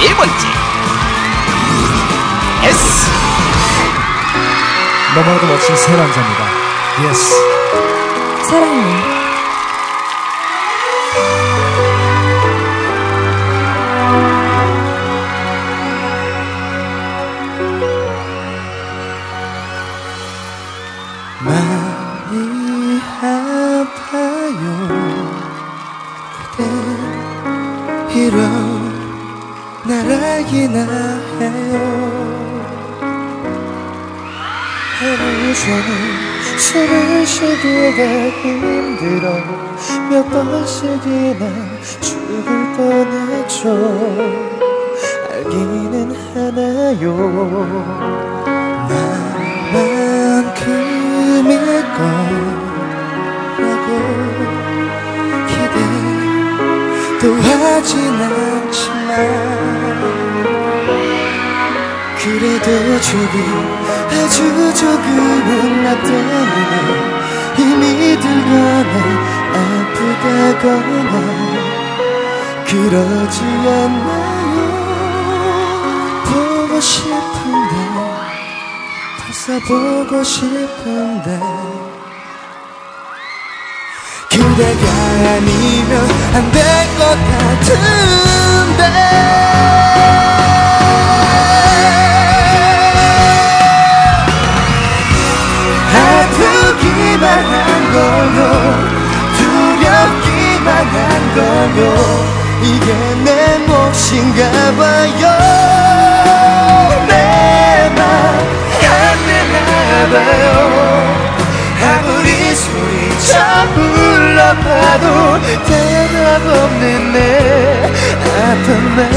네 번째 S. 너무나도 멋진 세 남자입니다. 예스. 사랑해. 많이 아파요. 그대 이런 날 알기나 해요. 하루 종일 숨을 쉬기가 힘들어 몇 번씩이나 죽을 뻔했죠. 알기는 하나요. 나만큼일 거라고 기대도 하진 않지만 그래도 아주 조금은 나 때문에 힘이 들거나 아프다거나 그러지 않나요. 보고 싶은데 벌써 보고 싶은데 그대가 아니면 안 될 것 같은데 아프기만 한 거요 두렵기만 한 거요 이게 내 몫인가 봐요. 내 맘 안 되나 봐요. 아무리 소리쳐 불러봐도 대답 없는 내 아픈 맘.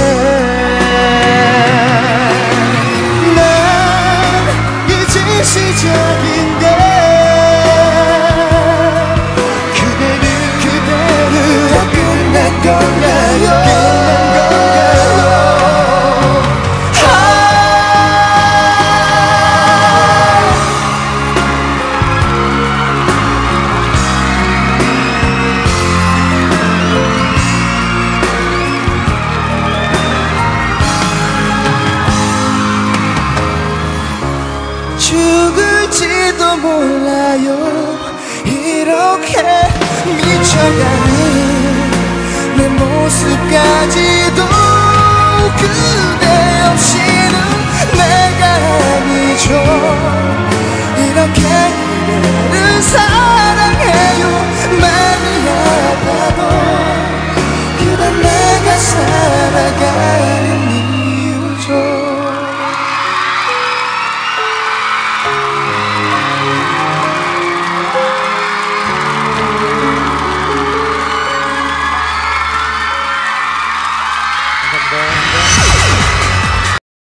난 이제 시작인데 그대는 다 끝난 건가요? 죽을지도 몰라요. 이렇게 미쳐가는 내 모습까지도